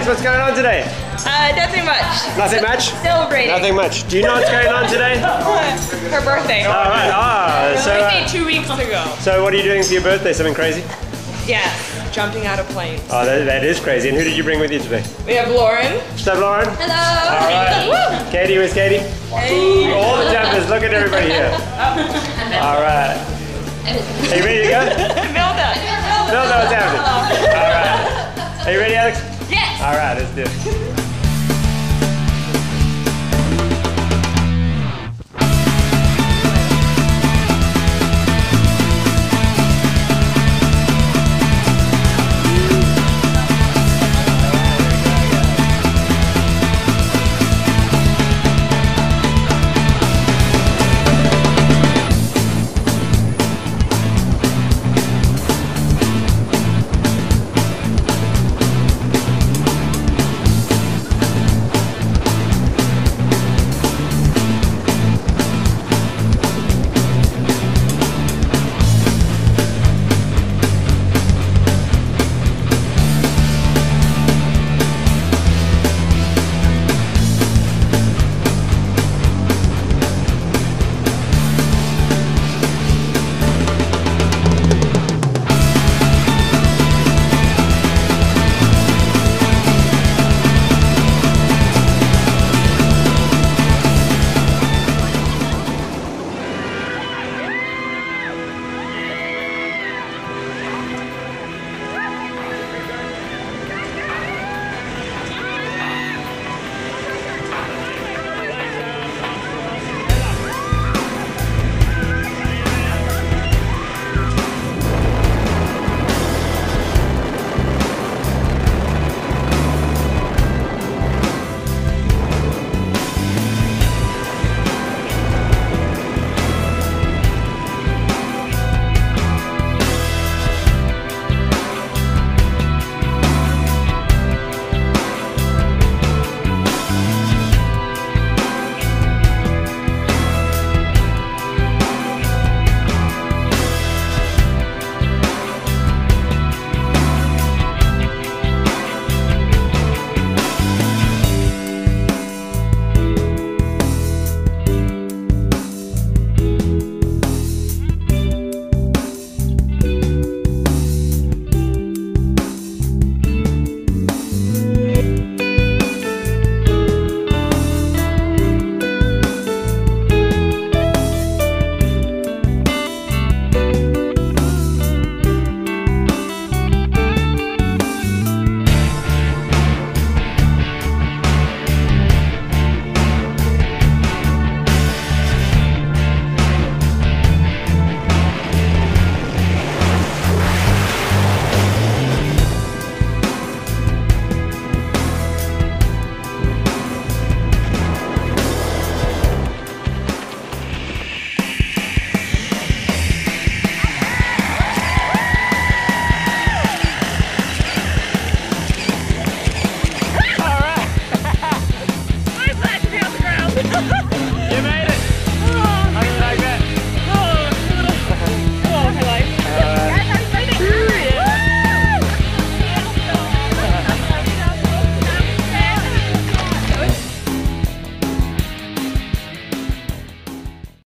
what's going on today? Nothing much. Nothing much? Celebrating. Nothing much. Do you know what's going on today? Her birthday. All right. Her So, birthday 2 weeks ago. so what are you doing for your birthday? Something crazy? Yes. Jumping out of planes. Oh, that is crazy. And who did you bring with you today? We have Lauren. What's up, Lauren? Hello. All right. Katie, where's Katie? Hey. All the jumpers. Look at everybody here. All right. Are you ready to go? Milda. No, what's happening? All right. Are you ready, Alex? Yes. All right, let's do it.